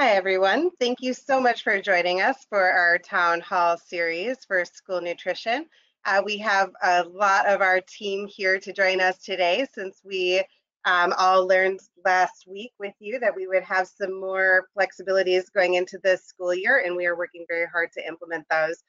Hi, everyone. Thank you so much for joining us for our town hall series for school nutrition. We have a lot of our team here to join us today since we all learned last week with you that we would have some more flexibilities going into this school year, and we are working very hard to implement those.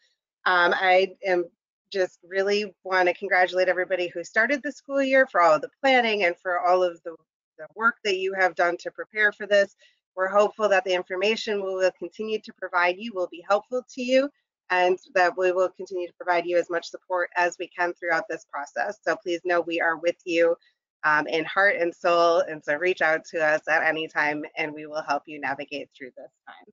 I am just really want to congratulate everybody who started the school year for all of the planning and for all of the work that you have done to prepare for this. We're hopeful that the information we will continue to provide you will be helpful to you and that we will continue to provide you as much support as we can throughout this process. So please know we are with you in heart and soul. And so reach out to us at any time and we will help you navigate through this time.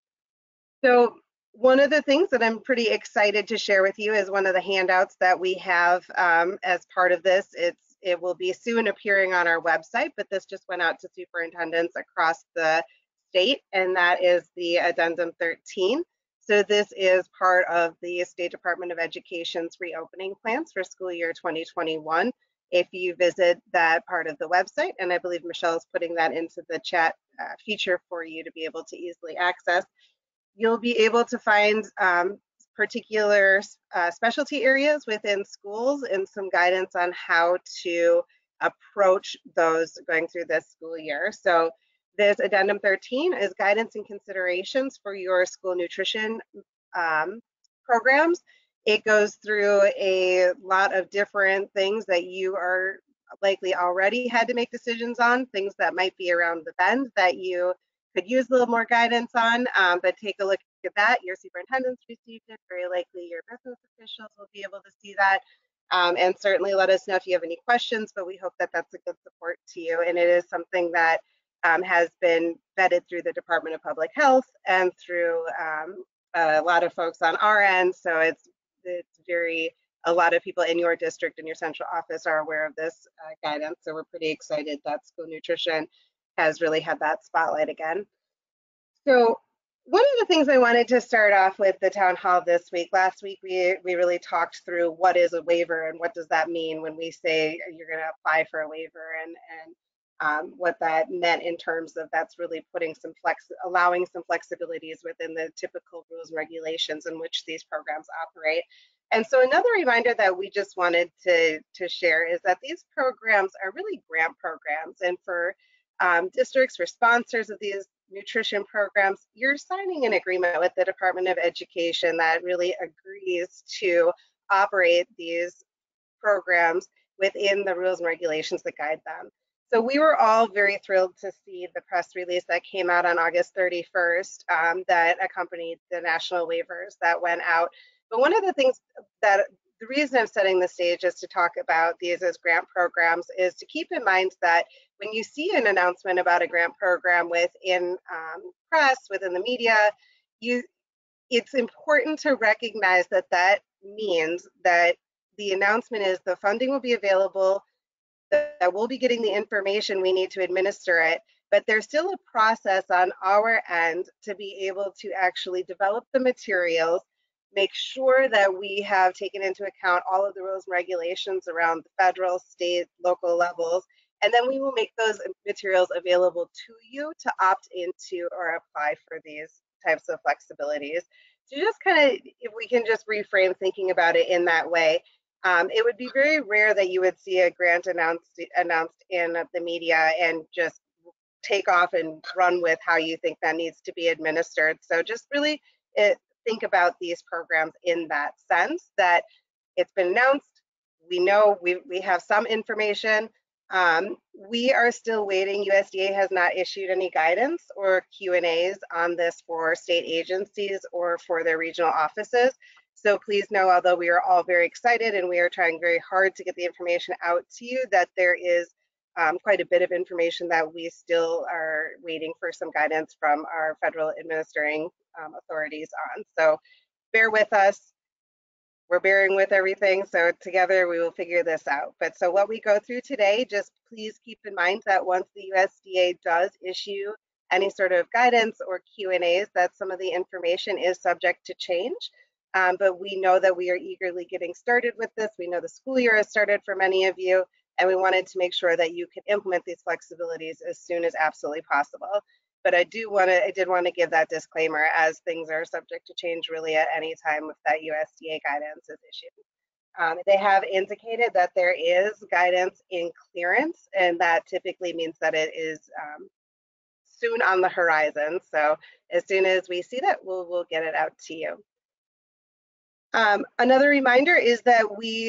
So one of the things that I'm pretty excited to share with you is one of the handouts that we have as part of this. It will be soon appearing on our website, but this just went out to superintendents across the state, and that is the Addendum 13. So this is part of the State Department of Education's reopening plans for school year 2021. If you visit that part of the website, and I believe Michelle is putting that into the chat feature for you to be able to easily access, you'll be able to find particular specialty areas within schools and some guidance on how to approach those going through this school year. So this Addendum 13 is guidance and considerations for your school nutrition programs. It goes through a lot of different things that you are likely already had to make decisions on, things that might be around the bend that you could use a little more guidance on, but take a look at that. Your superintendents received it. Very likely your business officials will be able to see that. And certainly let us know if you have any questions, but we hope that that's a good support to you. And it is something that has been vetted through the Department of Public Health and through a lot of folks on our end. So it's a lot of people in your district and your central office are aware of this guidance. So we're pretty excited that school nutrition has really had that spotlight again. So one of the things I wanted to start off with the town hall this week, last week we really talked through what is a waiver and what does that mean when we say you're going to apply for a waiver, and what that meant in terms of that's really putting some allowing some flexibilities within the typical rules and regulations in which these programs operate. And so another reminder that we just wanted to share is that these programs are really grant programs, and for districts, for sponsors of these nutrition programs, you're signing an agreement with the Department of Education that really agrees to operate these programs within the rules and regulations that guide them. So we were all very thrilled to see the press release that came out on August 31st that accompanied the national waivers that went out. But one of the things that the reason I'm setting the stage is to talk about these as grant programs is to keep in mind that when you see an announcement about a grant program within press, within the media, it's important to recognize that that means that the announcement is the funding will be available, that we'll be getting the information we need to administer it, but there's still a process on our end to be able to actually develop the materials, make sure that we have taken into account all of the rules and regulations around the federal, state, local levels, and then we will make those materials available to you to opt into or apply for these types of flexibilities. So just kind of, if we can just reframe thinking about it in that way, it would be very rare that you would see a grant announced in the media and just take off and run with how you think that needs to be administered. So just really think about these programs in that sense, that it's been announced, we know we have some information. We are still waiting. USDA has not issued any guidance or Q&As on this for state agencies or for their regional offices. So please know, although we are all very excited and we are trying very hard to get the information out to you, that there is quite a bit of information that we still are waiting for some guidance from our federal administering authorities on. So bear with us. We're bearing with everything, so together we will figure this out. But so what we go through today, just please keep in mind that once the USDA does issue any sort of guidance or Q&As, that some of the information is subject to change. But we know that we are eagerly getting started with this. We know the school year has started for many of you, and we wanted to make sure that you can implement these flexibilities as soon as absolutely possible. But I did want to give that disclaimer, as things are subject to change really at any time if that USDA guidance is issued. They have indicated that there is guidance in clearance, and that typically means that it is soon on the horizon. So as soon as we see that, we'll get it out to you. Another reminder is that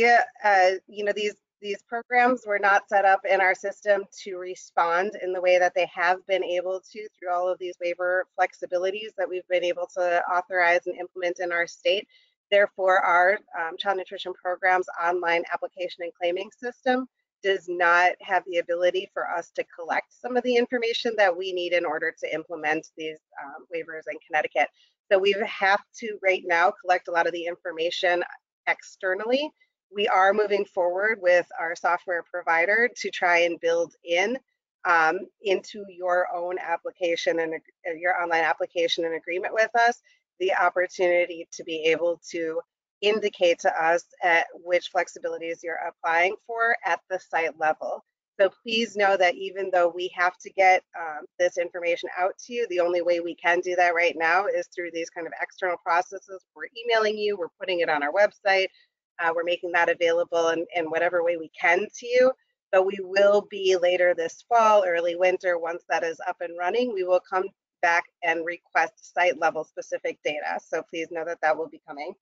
these programs were not set up in our system to respond in the way that they have been able to through all of these waiver flexibilities that we've been able to authorize and implement in our state. Therefore, our child nutrition program's online application and claiming system does not have the ability for us to collect some of the information that we need in order to implement these waivers in Connecticut. So we have to right now collect a lot of the information externally. We are moving forward with our software provider to try and build into your own application and your online application and agreement with us the opportunity to be able to indicate to us at which flexibilities you're applying for at the site level. So please know that even though we have to get this information out to you, the only way we can do that right now is through these kind of external processes. We're emailing you, we're putting it on our website, we're making that available in whatever way we can to you. But we will be later this fall, early winter, once that is up and running, we will come back and request site level specific data. So please know that that will be coming.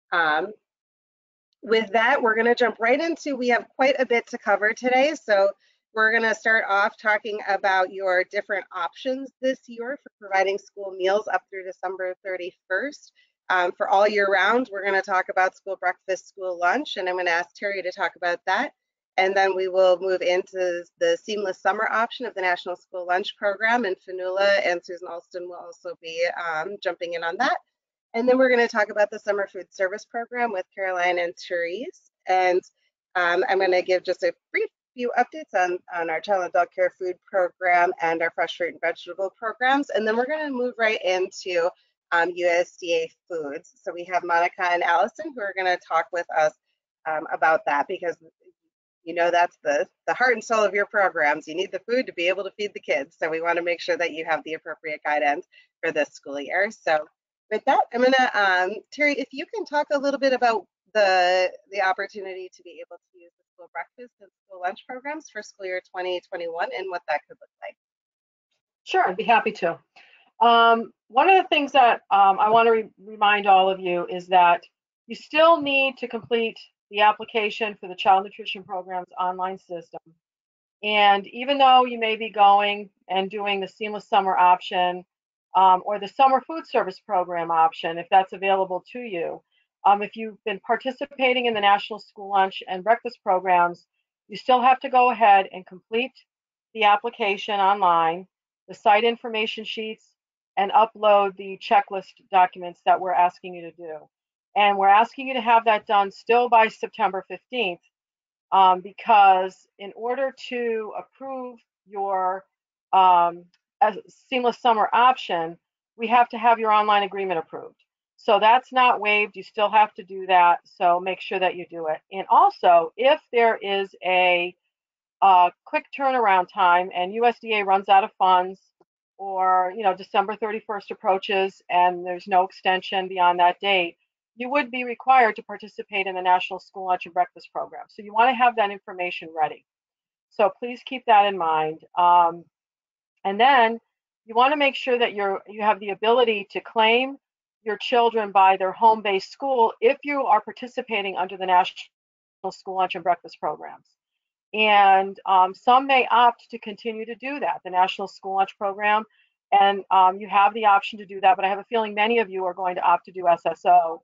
With that, we're going to jump right into, we have quite a bit to cover today. So we're going to start off talking about your different options this year for providing school meals up through December 31st. For all year round, we're going to talk about school breakfast, school lunch, and I'm going to ask Terry to talk about that. And then we will move into the seamless summer option of the National School Lunch Program, and Fanula and Susan Alston will also be jumping in on that. And then we're going to talk about the summer food service program with Caroline and Therese. And I'm going to give just a brief few updates on our child and adult care food program and our fresh fruit and vegetable programs. And then we're going to move right into USDA foods. So we have Monica and Allison who are going to talk with us about that, because you know that's the heart and soul of your programs. You need the food to be able to feed the kids. So we want to make sure that you have the appropriate guidance for this school year. So with that, I'm going to, Terry, if you can talk a little bit about the opportunity to be able to use the school breakfast and school lunch programs for school year 2021 and what that could look like. Sure, I'd be happy to. One of the things that I want to remind all of you is that you still need to complete the application for the Child Nutrition Program's online system. And even though you may be going and doing the Seamless Summer option or the Summer Food Service Program option, if that's available to you, if you've been participating in the National School Lunch and Breakfast programs, you still have to go ahead and complete the application online, the site information sheets, and upload the checklist documents that we're asking you to do. And we're asking you to have that done still by September 15th, because in order to approve your seamless summer option, we have to have your online agreement approved. So that's not waived. You still have to do that. So make sure that you do it. And also, if there is a quick turnaround time and USDA runs out of funds, or December 31st approaches and there's no extension beyond that date, you would be required to participate in the National School Lunch and Breakfast program. So you want to have that information ready. So please keep that in mind. And then you want to make sure that you have the ability to claim your children by their home-based school if you are participating under the National School Lunch and Breakfast programs. And some may opt to continue to do that, the National School Lunch Program, and you have the option to do that, but I have a feeling many of you are going to opt to do SSO.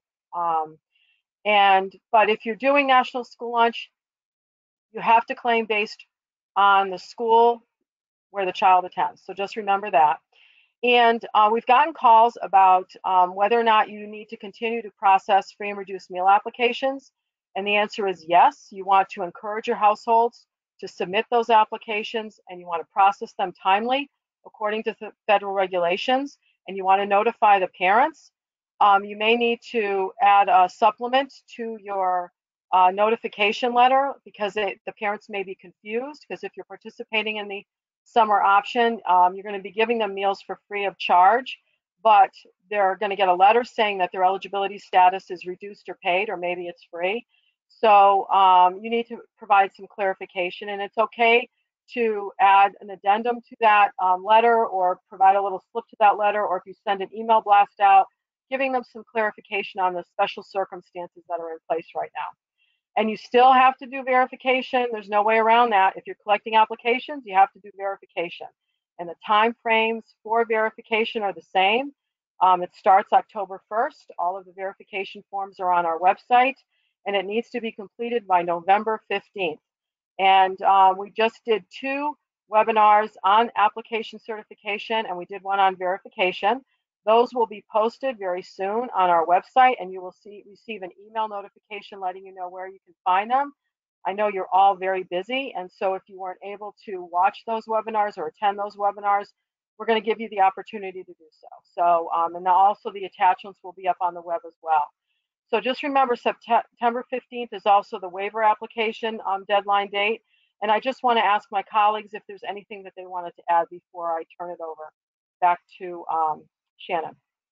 But if you're doing National School Lunch, you have to claim based on the school where the child attends. So just remember that. And we've gotten calls about whether or not you need to continue to process free and reduced meal applications. And the answer is yes. You want to encourage your households to submit those applications, and you want to process them timely according to federal regulations, and you want to notify the parents. You may need to add a supplement to your notification letter, because the parents may be confused, because if you're participating in the summer option, you're going to be giving them meals for free of charge, but they're going to get a letter saying that their eligibility status is reduced or paid, or maybe it's free. So you need to provide some clarification, and it's okay to add an addendum to that letter, or provide a little slip to that letter, or if you send an email blast out, giving them some clarification on the special circumstances that are in place right now. And you still have to do verification. There's no way around that. If you're collecting applications, you have to do verification. And the time frames for verification are the same. It starts October 1st. All of the verification forms are on our website, and it needs to be completed by November 15th. And we just did 2 webinars on application certification, and we did one on verification. Those will be posted very soon on our website, and you will receive an email notification letting you know where you can find them. I know you're all very busy, and so if you weren't able to watch those webinars or attend those webinars, we're going to give you the opportunity to do so. So, and also the attachments will be up on the web as well. So just remember, September 15th is also the waiver application deadline date. And I just want to ask my colleagues if there's anything that they wanted to add before I turn it over back to Shannon.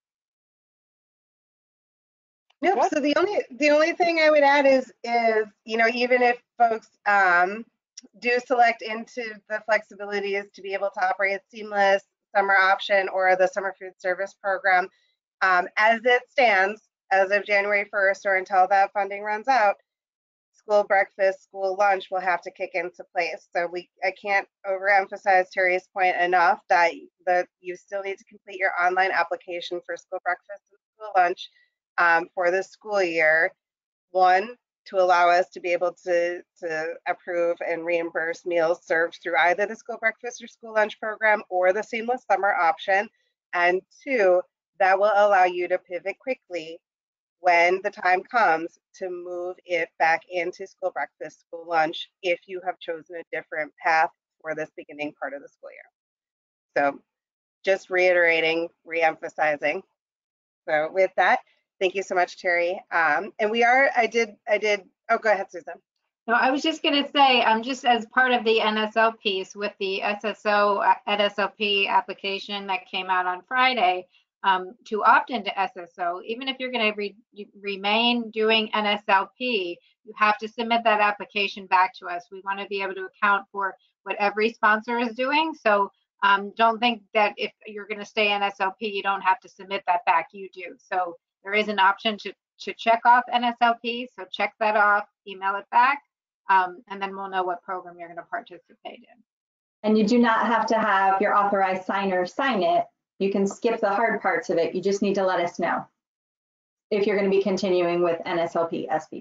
Nope. Good. So the only thing I would add is even if folks do select into the flexibilities to be able to operate seamless summer option or the summer food service program, as it stands as of January 1st or until that funding runs out, school breakfast, school lunch will have to kick into place. So I can't overemphasize Terry's point enough that you still need to complete your online application for school breakfast and school lunch for the school year. One, to allow us to be able to approve and reimburse meals served through either the school breakfast or school lunch program or the seamless summer option. And 2, that will allow you to pivot quickly when the time comes to move it back into school breakfast, school lunch, if you have chosen a different path for this beginning part of the school year. So just reiterating, reemphasizing. So with that, thank you so much, Terry. And oh, go ahead, Susan. No, I was just going to say, just as part of the NSL piece with the NSLP application that came out on Friday, to opt into SSO, even if you're going to remain doing NSLP, you have to submit that application back to us. We want to be able to account for what every sponsor is doing. So don't think that if you're going to stay NSLP, you don't have to submit that back. You do. So there is an option to check off NSLP. So check that off, email it back, and then we'll know what program you're going to participate in. And you do not have to have your authorized signer sign it. You can skip the hard parts of it. You just need to let us know if you're going to be continuing with NSLP SVP.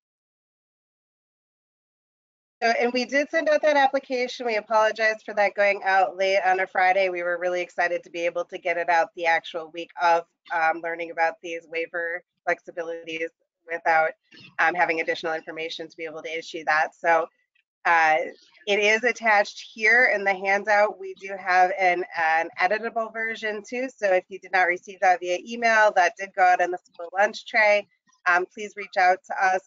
And we did send out that application. We apologize for that going out late on a Friday. We were really excited to be able to get it out the actual week of learning about these waiver flexibilities without having additional information to be able to issue that. So it is attached here in the handout. We do have an editable version too. So if you did not receive that via email, that did go out in the school lunch tray. Please reach out to us.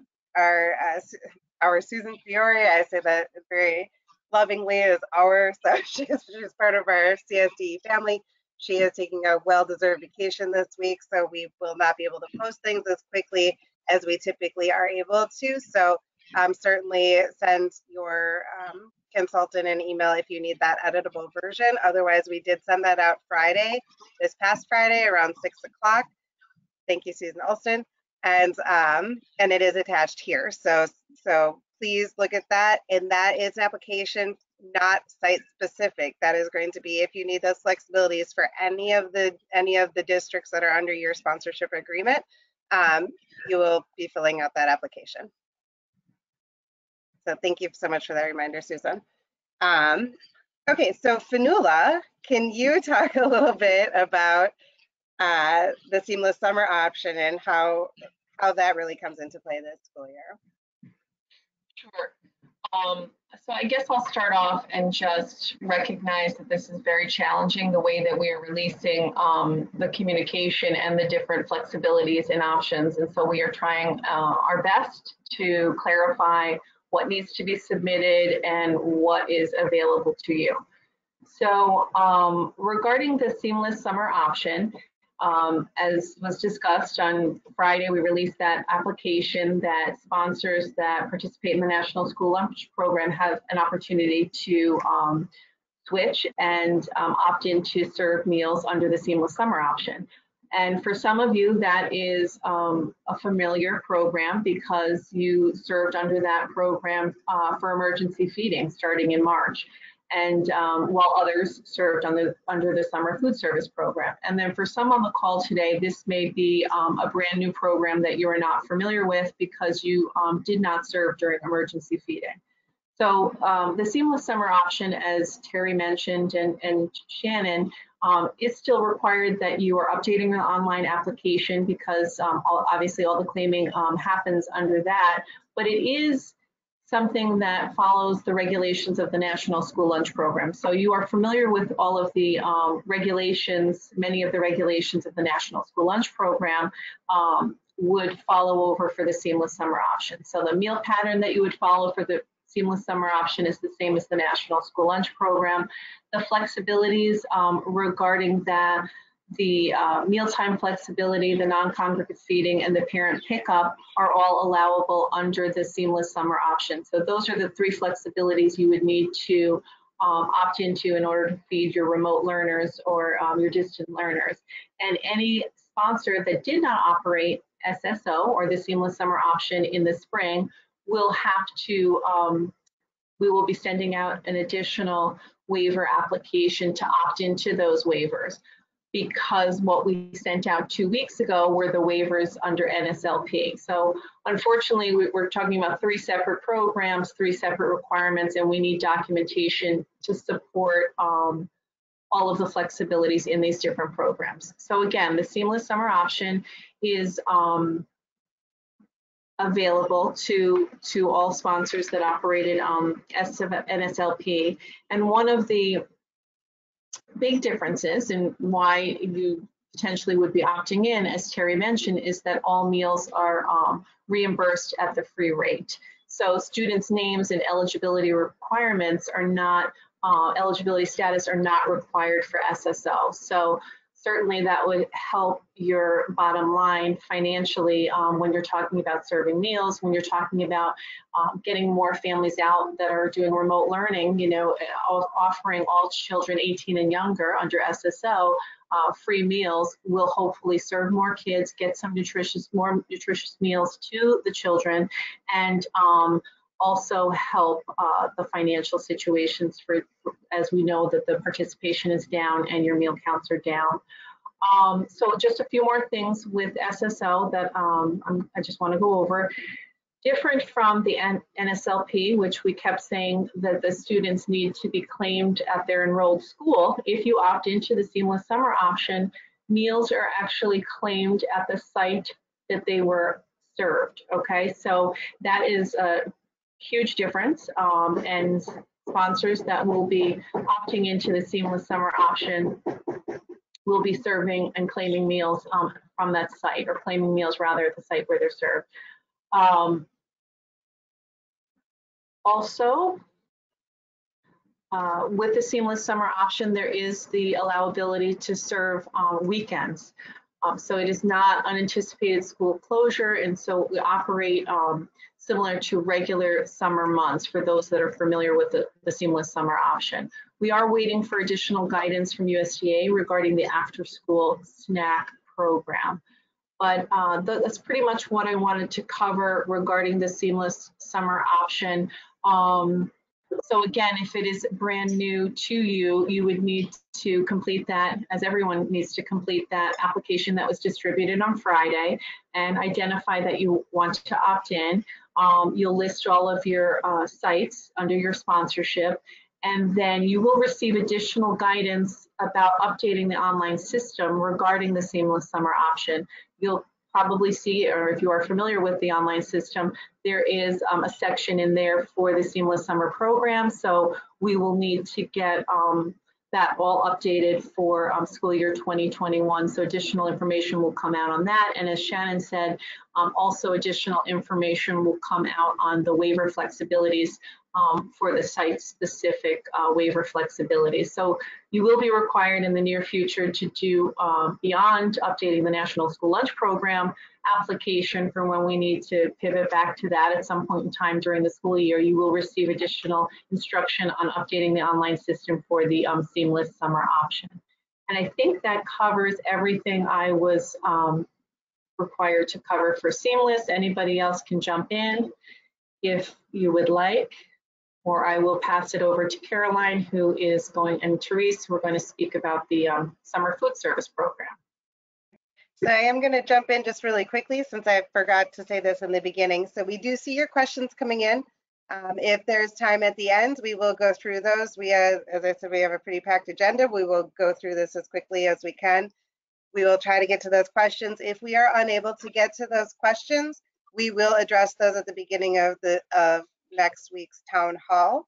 Our Susan Fiore, I say that very lovingly, is so she's part of our CSD family. She is taking a well-deserved vacation this week, so we will not be able to post things as quickly as we typically are able to. So certainly send your consultant an email if you need that editable version. Otherwise, we did send that out this past Friday around 6 o'clock. Thank you, Susan Alston. And it is attached here. So please look at that. And that is an application not site specific. That is going to be if you need those flexibilities for any of the districts that are under your sponsorship agreement, you will be filling out that application. So thank you so much for that reminder, Susan. Okay, so Fanula, can you talk a little bit about the seamless summer option and how that really comes into play this school year? Sure. So I guess I'll start off and just recognize that this is very challenging, the way that we are releasing the communication and the different flexibilities and options. And so we are trying our best to clarify what needs to be submitted and what is available to you. So regarding the seamless summer option, as was discussed on Friday, we released that application that sponsors that participate in the National School Lunch Program have an opportunity to switch and opt in to serve meals under the seamless summer option. And for some of you, that is a familiar program because you served under that program for emergency feeding starting in March. And while others served under the summer food service program. And then for some on the call today, this may be a brand new program that you are not familiar with because you did not serve during emergency feeding. So the seamless summer option, as Terry mentioned and Shannon, it's still required that you are updating the online application because obviously all the claiming happens under that, but it is something that follows the regulations of the National School Lunch Program. So you are familiar with all of the regulations, many of the regulations of the National School Lunch Program would follow over for the seamless summer option. So the meal pattern that you would follow for the seamless summer option is the same as the National School Lunch Program. The flexibilities regarding that, the mealtime flexibility, the non-congregate feeding, and the parent pickup are all allowable under the seamless summer option. So those are the three flexibilities you would need to opt into in order to feed your remote learners or your distant learners. And any sponsor that did not operate SSO or the seamless summer option in the spring will have to, we will be sending out an additional waiver application to opt into those waivers, because what we sent out 2 weeks ago were the waivers under NSLP. So unfortunately, we're talking about three separate programs, three separate requirements, and we need documentation to support all of the flexibilities in these different programs. So again, the seamless summer option is available to all sponsors that operated NSLP. And one of the big differences in why you potentially would be opting in, as Terry mentioned, is that all meals are reimbursed at the free rate. So students' names and eligibility requirements are not, eligibility status are not required for SSO. So certainly that would help your bottom line financially when you're talking about serving meals, when you're talking about getting more families out that are doing remote learning, you know, offering all children 18 and younger under SSO free meals will hopefully serve more kids, get some more nutritious meals to the children, and also help the financial situations for, as we know that the participation is down and your meal counts are down. So just a few more things with SSO that I just want to go over. Different from the NSLP, which we kept saying that the students need to be claimed at their enrolled school. If you opt into the seamless summer option, meals are actually claimed at the site that they were served, okay? So that is a huge difference, and sponsors that will be opting into the seamless summer option will be serving and claiming meals from that site, or claiming meals rather at the site where they're served. Also, with the seamless summer option, there is the allowability to serve weekends. So it is not unanticipated school closure, and so we operate similar to regular summer months for those that are familiar with the seamless summer option. We are waiting for additional guidance from USDA regarding the after-school snack program. But that's pretty much what I wanted to cover regarding the seamless summer option. So again, if it is brand new to you, you would need to complete that, as everyone needs to complete that application that was distributed on Friday and identify that you want to opt in. You'll list all of your sites under your sponsorship, and then you will receive additional guidance about updating the online system regarding the seamless summer option. You'll probably see, or if you are familiar with the online system, there is a section in there for the seamless summer program. So we will need to get that all updated for school year 2021. So additional information will come out on that. And as Shannon said, also additional information will come out on the waiver flexibilities for the site-specific waiver flexibility. So you will be required in the near future to do, beyond updating the National School Lunch Program application for when we need to pivot back to that at some point in time during the school year. You will receive additional instruction on updating the online system for the seamless summer option. And I think that covers everything I was required to cover for seamless. Anybody else can jump in if you would like, or I will pass it over to Caroline, who is going, and Therese, who are going to speak about the summer food service program. So I am going to jump in just really quickly since I forgot to say this in the beginning. So we do see your questions coming in. If there's time at the end, we will go through those. We, as I said, we have a pretty packed agenda. We will go through this as quickly as we can. We will try to get to those questions. If we are unable to get to those questions, we will address those at the beginning of next week's town hall.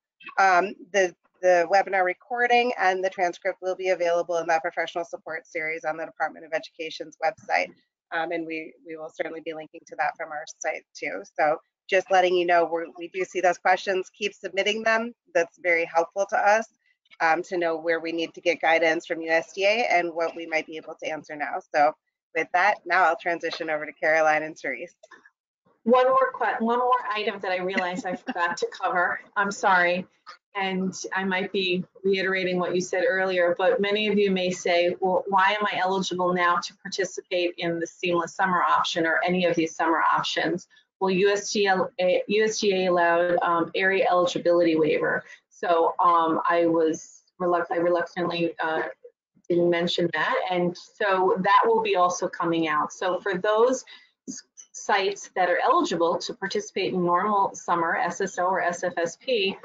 The webinar recording and the transcript will be available in that professional support series on the Department of Education's website. And we will certainly be linking to that from our site too. So just letting you know, we do see those questions, keep submitting them. That's very helpful to us to know where we need to get guidance from USDA and what we might be able to answer now. So with that, now I'll transition over to Caroline and Therese. One more item that I realized I forgot to cover. I'm sorry, and I might be reiterating what you said earlier, but many of you may say, well, why am I eligible now to participate in the seamless summer option or any of these summer options? Well, USDA allowed area eligibility waiver. So I reluctantly didn't mention that, and so that will be also coming out. So for those sites that are eligible to participate in normal summer SSO or SFSP,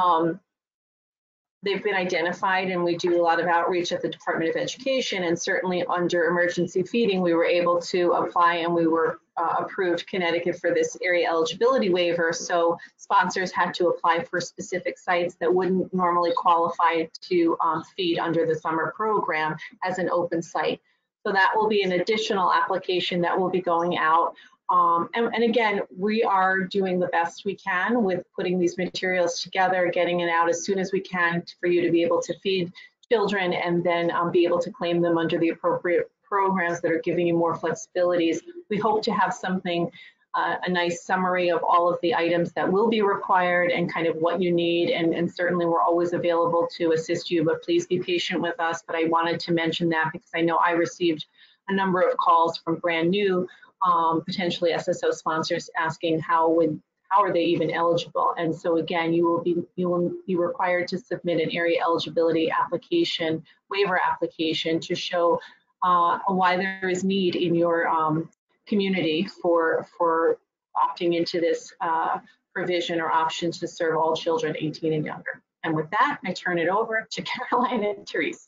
they've been identified, and we do a lot of outreach at the Department of Education, and certainly under emergency feeding, we were able to apply, and we were approved Connecticut for this area eligibility waiver. So sponsors had to apply for specific sites that wouldn't normally qualify to feed under the summer program as an open site. So that will be an additional application that will be going out. And again, we are doing the best we can with putting these materials together, getting it out as soon as we can for you to be able to feed children and then be able to claim them under the appropriate programs that are giving you more flexibilities. We hope to have something, a nice summary of all of the items that will be required and kind of what you need. And certainly we're always available to assist you, but please be patient with us. But I wanted to mention that because I know I received a number of calls from brand new potentially SSO sponsors asking how are they even eligible. And so again, you will be required to submit an area eligibility application, waiver application, to show why there is need in your community for opting into this provision or option to serve all children 18 and younger. And with that, I turn it over to Caroline and Therese.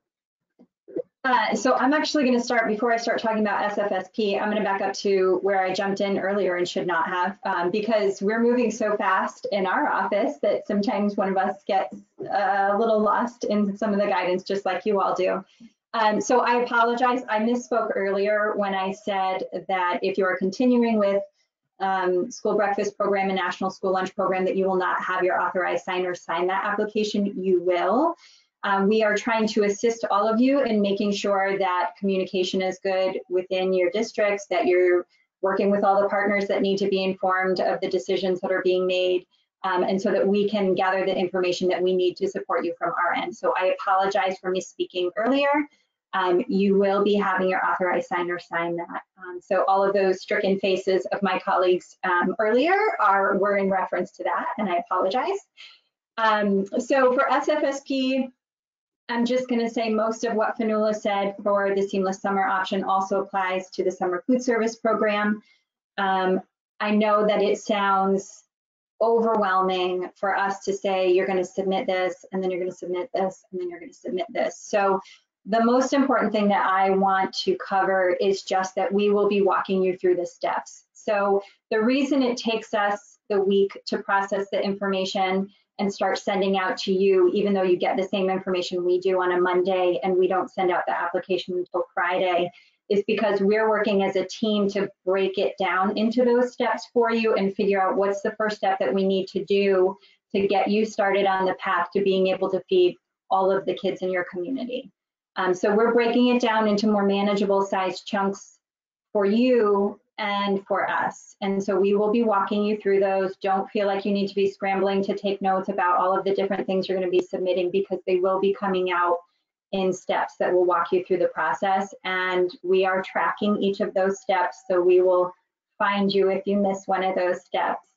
So I'm actually going to start, before I start talking about SFSP, I'm going to back up to where I jumped in earlier and should not have, because we're moving so fast in our office that sometimes one of us gets a little lost in some of the guidance, just like you all do. So I apologize. I misspoke earlier when I said that if you are continuing with school breakfast program and national school lunch program, that you will not have your authorized signer sign that application. You will. We are trying to assist all of you in making sure that communication is good within your districts, that you're working with all the partners that need to be informed of the decisions that are being made, and so that we can gather the information that we need to support you from our end. So I apologize for misspeaking earlier. You will be having your authorized signer sign that. So all of those stricken faces of my colleagues earlier were in reference to that, and I apologize. So for SFSP, I'm just going to say most of what Fanula said for the seamless summer option also applies to the summer food service program. I know that it sounds overwhelming for us to say you're going to submit this, and then you're going to submit this, and then you're going to submit this. So the most important thing that I want to cover is just that we will be walking you through the steps. So the reason it takes us the week to process the information and start sending out to you, even though you get the same information we do on a Monday and we don't send out the application until Friday, is because we're working as a team to break it down into those steps for you and figure out what's the first step that we need to do to get you started on the path to being able to feed all of the kids in your community. So we're breaking it down into more manageable sized chunks for you and for us. And so we will be walking you through those. Don't feel like you need to be scrambling to take notes about all of the different things you're going to be submitting, because they will be coming out in steps that will walk you through the process. And we are tracking each of those steps. So we will find you if you miss one of those steps.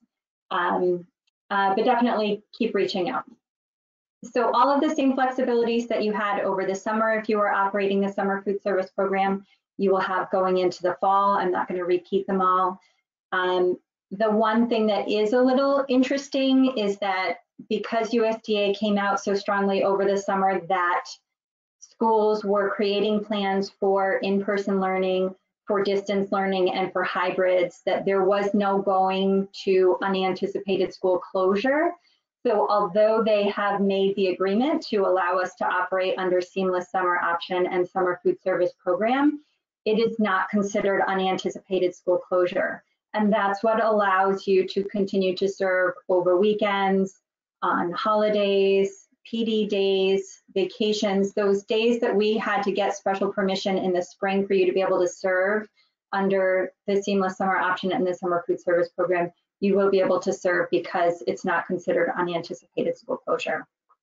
But definitely keep reaching out. So all of the same flexibilities that you had over the summer, if you were operating the summer food service program, you will have going into the fall. I'm not going to repeat them all. The one thing that is a little interesting is that because USDA came out so strongly over the summer that schools were creating plans for in-person learning, for distance learning, and for hybrids, that there was no going to unanticipated school closure. So although they have made the agreement to allow us to operate under seamless summer option and summer food service program, it is not considered unanticipated school closure. And that's what allows you to continue to serve over weekends, on holidays, PD days, vacations, those days that we had to get special permission in the spring for you to be able to serve under the seamless summer option and the summer food service program. You will be able to serve because it's not considered unanticipated school closure.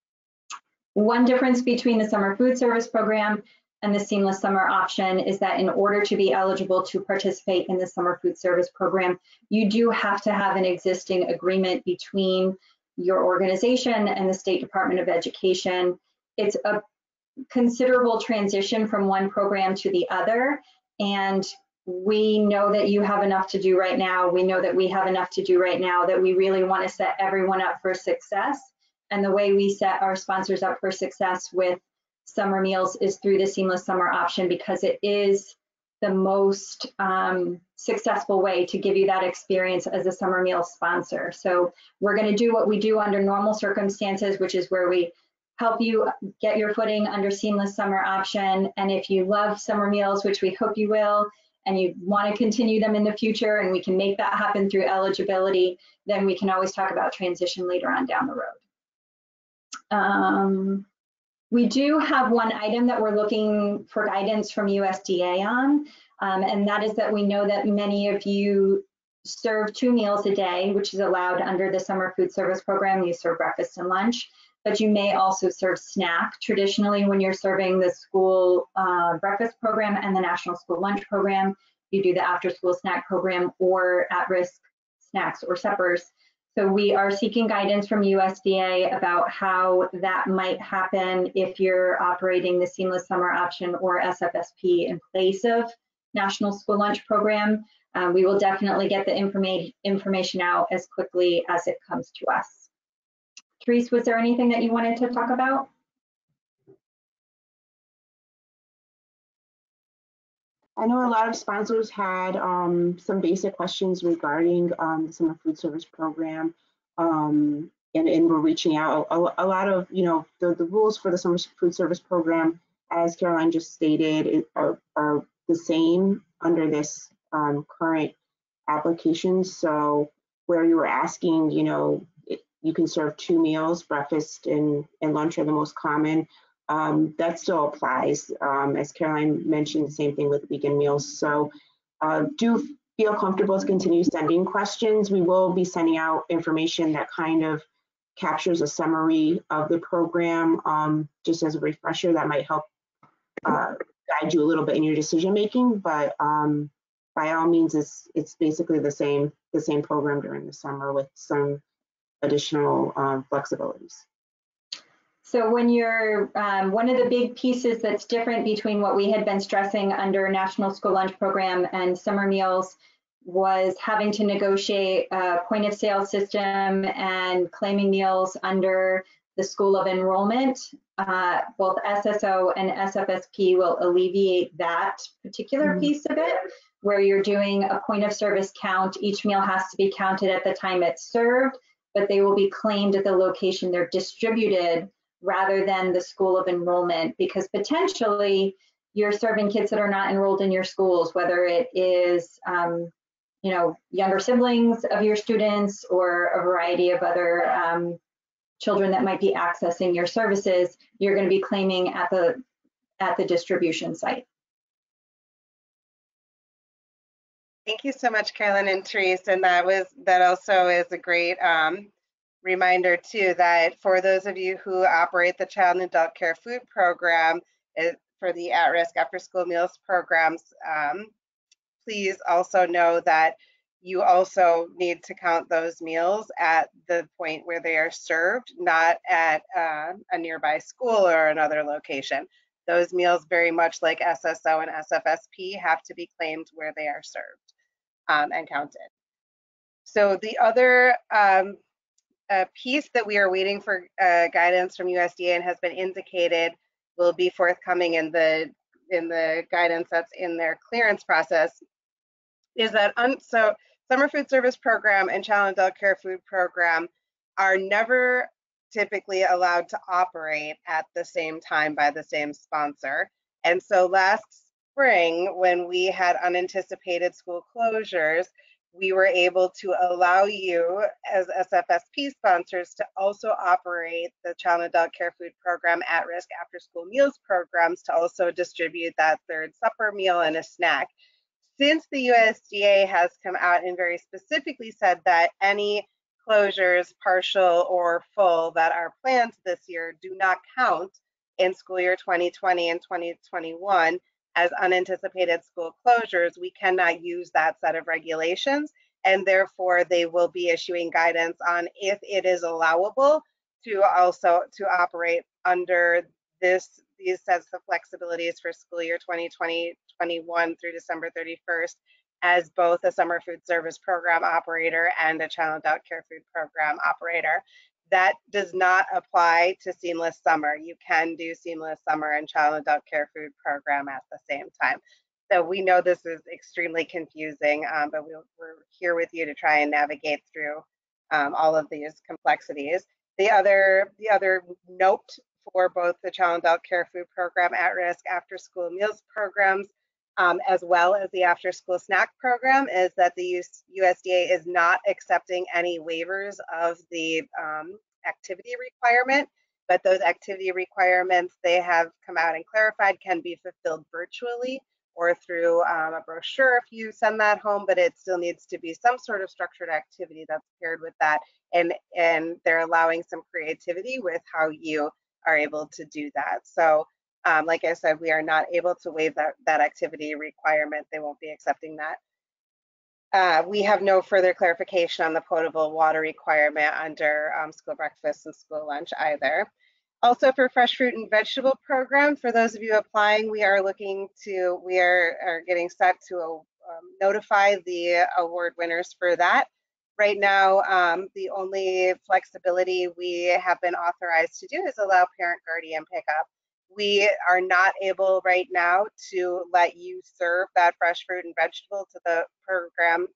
One difference between the summer food service program and the seamless summer option is that in order to be eligible to participate in the summer food service program, you do have to have an existing agreement between your organization and the State Department of Education. It's a considerable transition from one program to the other, and we know that you have enough to do right now. We know that we have enough to do right now, that we really want to set everyone up for success. And the way we set our sponsors up for success with summer meals is through the seamless summer option, because it is the most successful way to give you that experience as a summer meal sponsor. So we're going to do what we do under normal circumstances, which is where we help you get your footing under seamless summer option. And if you love summer meals, which we hope you will, and you want to continue them in the future, and we can make that happen through eligibility, then we can always talk about transition later on down the road. We do have one item that we're looking for guidance from USDA on, and that is that we know that many of you serve 2 meals a day, which is allowed under the summer food service program. You serve breakfast and lunch, but you may also serve snack. Traditionally, when you're serving the school breakfast program and the national school lunch program, you do the after school snack program or at-risk snacks or suppers. So we are seeking guidance from USDA about how that might happen if you're operating the seamless summer option or SFSP in place of national school lunch program. We will definitely get the information out as quickly as it comes to us. Therese, was there anything that you wanted to talk about? I know a lot of sponsors had some basic questions regarding the summer food service program, and we're reaching out. A lot of, the rules for the summer food service program, as Caroline just stated, are the same under this current application. So where you were asking, you can serve 2 meals, breakfast and lunch are the most common. That still applies. As Caroline mentioned, the same thing with weekend meals. So do feel comfortable to continue sending questions. We will be sending out information that kind of captures a summary of the program, just as a refresher that might help guide you a little bit in your decision making. But by all means, it's basically the same program during the summer with some additional flexibilities. So when you're, one of the big pieces that's different between what we had been stressing under National School Lunch Program and summer meals was having to negotiate a point of sale system and claiming meals under the School of Enrollment. Both SSO and SFSP will alleviate that particular piece of it, where you're doing a point of service count. Each meal has to be counted at the time it's served, but they will be claimed at the location they're distributed rather than the School of Enrollment, because potentially you're serving kids that are not enrolled in your schools, whether it is younger siblings of your students or a variety of other children that might be accessing your services, you're going to be claiming at the distribution site. Thank you so much, Carolyn and Therese. And that also is a great reminder too, that for those of you who operate the Child and Adult Care Food Program, for the at-risk after-school meals programs, please also know that you also need to count those meals at the point where they are served, not at a nearby school or another location. Those meals, very much like SSO and SFSP, have to be claimed where they are served and counted. So the other piece that we are waiting for guidance from USDA and has been indicated will be forthcoming in the guidance that's in their clearance process is that so Summer Food Service Program and Child and Adult Care Food Program are never typically allowed to operate at the same time by the same sponsor. And so last spring, when we had unanticipated school closures, we were able to allow you as SFSP sponsors to also operate the Child and Adult Care Food Program at-risk after-school meals programs to also distribute that third supper meal and a snack. Since the USDA has come out and very specifically said that any closures, partial or full, that are planned this year do not count in school year 2020 and 2021 as unanticipated school closures, we cannot use that set of regulations, and therefore they will be issuing guidance on if it is allowable to also to operate under these sets of flexibilities for school year 2020-21 through December 31st as both a summer food service program operator and a child and adult care food program operator. That does not apply to seamless summer. You can do seamless summer and child and adult care food program at the same time. So we know this is extremely confusing, but we're here with you to try and navigate through all of these complexities. The other note for both the child and adult care food program, at-risk after-school meals programs, as well as the after-school snack program, is that the USDA is not accepting any waivers of the activity requirement, but those activity requirements, they have come out and clarified, can be fulfilled virtually or through a brochure if you send that home, but it still needs to be some sort of structured activity that's paired with that, and they're allowing some creativity with how you are able to do that. So like I said, we are not able to waive that activity requirement. They won't be accepting that. We have no further clarification on the potable water requirement under school breakfast and school lunch either. Also for fresh fruit and vegetable program, for those of you applying, we are getting set to notify the award winners for that. Right now, the only flexibility we have been authorized to do is allow parent guardian pickup. We are not able right now to let you serve that fresh fruit and vegetable to the program,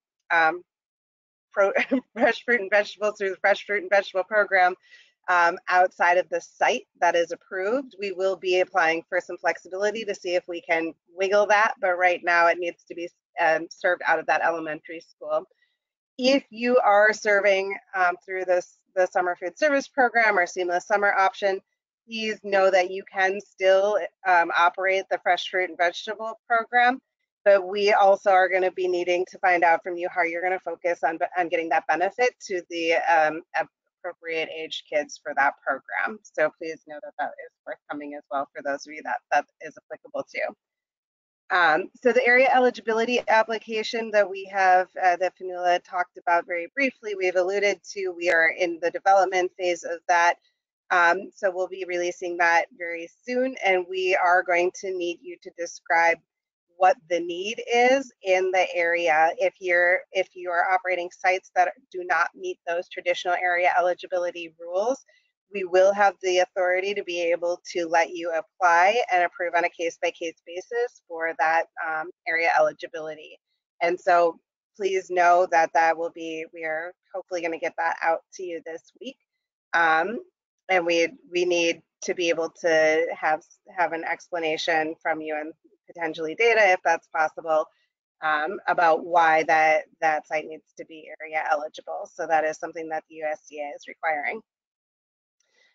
fresh fruit and vegetables through the fresh fruit and vegetable program outside of the site that is approved. We will be applying for some flexibility to see if we can wiggle that, but right now it needs to be served out of that elementary school. If you are serving through the summer food service program or seamless summer option, please know that you can still operate the fresh fruit and vegetable program, but we also are going to be needing to find out from you how you're going to focus on getting that benefit to the appropriate age kids for that program. So please know that that is forthcoming as well for those of you that is applicable to. So the area eligibility application that we have, that Fanula talked about very briefly, we've alluded to, we are in the development phase of that. So we'll be releasing that very soon, and we are going to need you to describe what the need is in the area. If you are operating sites that do not meet those traditional area eligibility rules, we will have the authority to be able to let you apply and approve on a case-by-case basis for that area eligibility. And so please know that we are hopefully going to get that out to you this week. And we need to be able to have an explanation from you and potentially data, if that's possible, about why that site needs to be area eligible. So that is something that the USDA is requiring.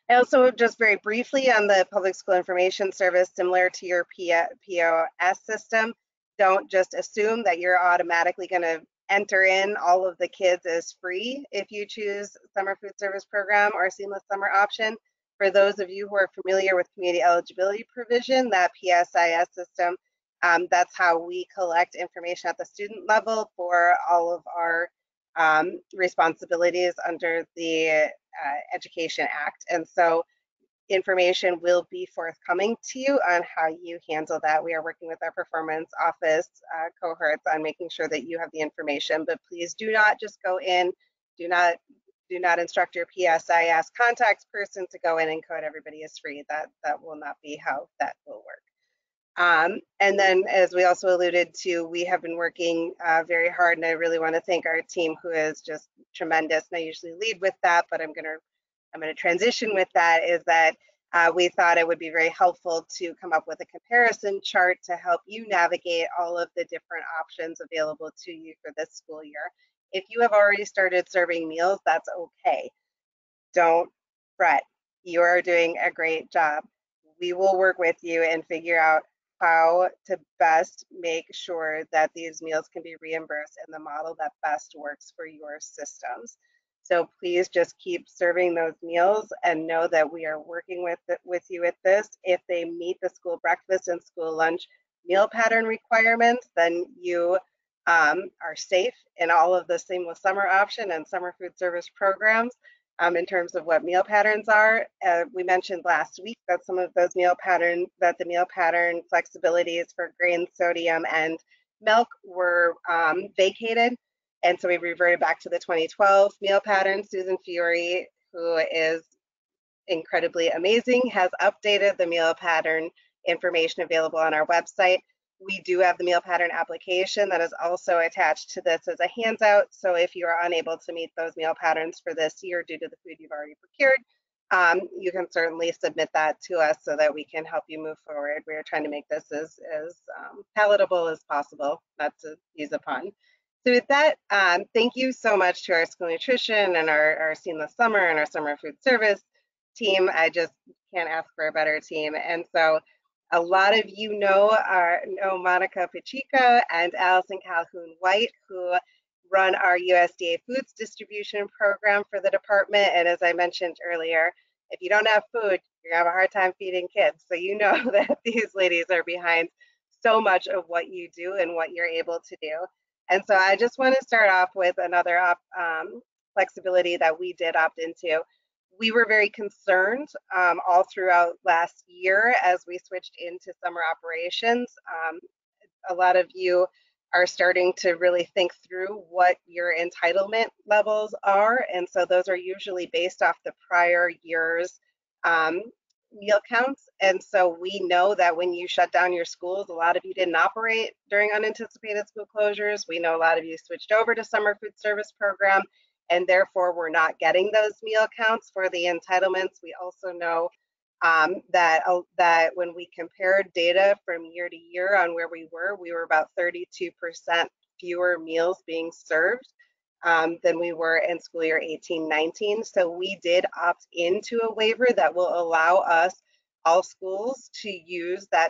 I also, just very briefly on the public school information service, similar to your POS system, don't just assume that you're automatically going to enter in all of the kids as free if you choose summer food service program or seamless summer option. For those of you who are familiar with community eligibility provision, that PSIS system, that's how we collect information at the student level for all of our responsibilities under the Education Act. And so information will be forthcoming to you on how you handle that. We are working with our performance office cohorts on making sure that you have the information, but please do not just go in, do not instruct your PSIS contact person to go in and code everybody is free. That will not be how that will work. And then, as we also alluded to, we have been working very hard, and I really want to thank our team, who is just tremendous. And I usually lead with that, but I'm gonna transition with that. Is that we thought it would be very helpful to come up with a comparison chart to help you navigate all of the different options available to you for this school year. If you have already started serving meals, that's okay. Don't fret. You are doing a great job. We will work with you and figure out how to best make sure that these meals can be reimbursed in the model that best works for your systems. So please just keep serving those meals and know that we are working with you with this. If they meet the school breakfast and school lunch meal pattern requirements, then you are safe in all of the seamless summer option and summer food service programs. In terms of what meal patterns are, we mentioned last week that some of those the meal pattern flexibilities for grain, sodium, and milk were vacated. And so we reverted back to the 2012 meal pattern. Susan Fiore, who is incredibly amazing, has updated the meal pattern information available on our website. We do have the meal pattern application that is also attached to this as a handout. So if you are unable to meet those meal patterns for this year due to the food you've already procured, you can certainly submit that to us so that we can help you move forward. We are trying to make this as palatable as possible, not to use a pun. So with that, thank you so much to our school nutrition and our seamless summer and our summer food service team. I just can't ask for a better team. And so a lot of you know Monica Pachica and Allison Calhoun White, who run our USDA foods distribution program for the department. And as I mentioned earlier, if you don't have food, you're gonna have a hard time feeding kids. So you know that these ladies are behind so much of what you do and what you're able to do. And so I just want to start off with another flexibility that we did opt into. We were very concerned all throughout last year as we switched into summer operations. A lot of you are starting to really think through what your entitlement levels are. And so those are usually based off the prior year's meal counts. And so we know that when you shut down your schools, a lot of you didn't operate during unanticipated school closures. We know a lot of you switched over to summer food service program, and therefore we're not getting those meal counts for the entitlements. We also know that when we compared data from year to year on where we were about 32% fewer meals being served than we were in school year 18-19. So we did opt into a waiver that will allow us, all schools, to use that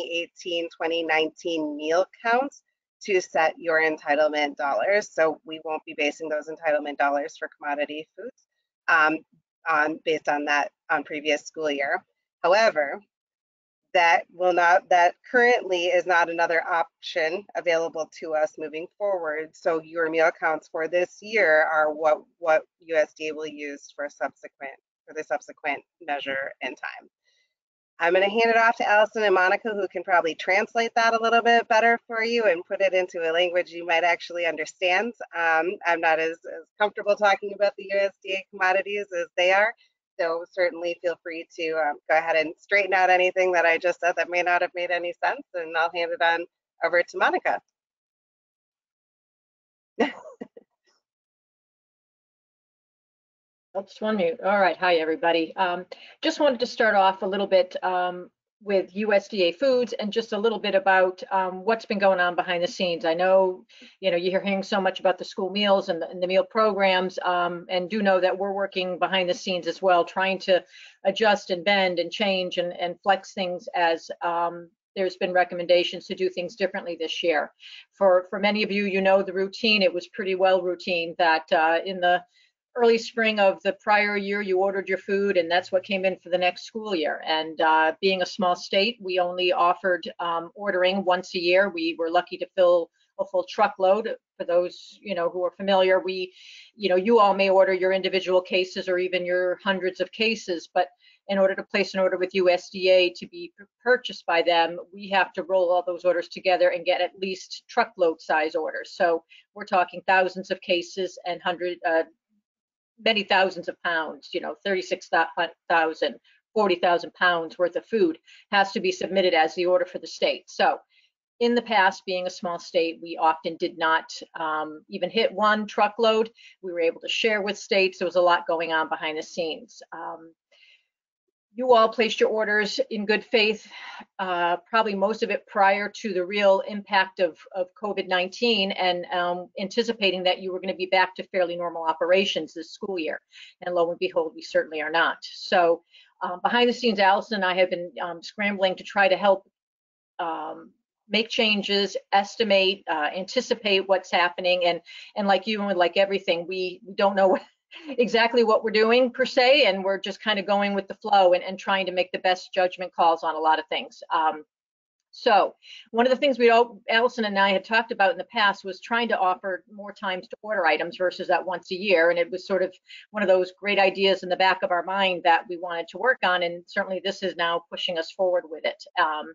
2018-2019 meal counts to set your entitlement dollars. So we won't be basing those entitlement dollars for commodity foods based on that on previous school year. However, that currently is not another option available to us moving forward. So your meal counts for this year are what USDA will use for the subsequent measure in time. I'm going to hand it off to Allison and Monica, who can probably translate that a little bit better for you and put it into a language you might actually understand. I'm not as comfortable talking about the USDA commodities as they are, so certainly feel free to go ahead and straighten out anything that I just said that may not have made any sense, and I'll hand it on over to Monica. I'll just unmute. All right. Hi, everybody. Just wanted to start off a little bit with USDA Foods and just a little bit about what's been going on behind the scenes. I know, you're hearing so much about the school meals and the meal programs, and do know that we're working behind the scenes as well, trying to adjust and bend and change and flex things as there's been recommendations to do things differently this year. For many of you, the routine. It was pretty well routine that in the early spring of the prior year, you ordered your food, and that's what came in for the next school year. And being a small state, we only offered ordering once a year. We were lucky to fill a full truckload. For those, who are familiar, you all may order your individual cases or even your hundreds of cases, but in order to place an order with USDA to be purchased by them, we have to roll all those orders together and get at least truckload size orders. So we're talking thousands of cases and many thousands of pounds, 36,000, 40,000 pounds worth of food has to be submitted as the order for the state. So in the past, being a small state, we often did not even hit one truckload. We were able to share with states. There was a lot going on behind the scenes. You all placed your orders in good faith, probably most of it prior to the real impact of COVID-19, and anticipating that you were going to be back to fairly normal operations this school year. And lo and behold, we certainly are not. So behind the scenes, Allison and I have been scrambling to try to help make changes, estimate, anticipate what's happening. And like you and like everything, we don't know exactly what we're doing per se, and we're just kind of going with the flow and trying to make the best judgment calls on a lot of things. So one of the things Allison and I had talked about in the past was trying to offer more times to order items versus that once a year. And it was sort of one of those great ideas in the back of our mind that we wanted to work on. And certainly this is now pushing us forward with it.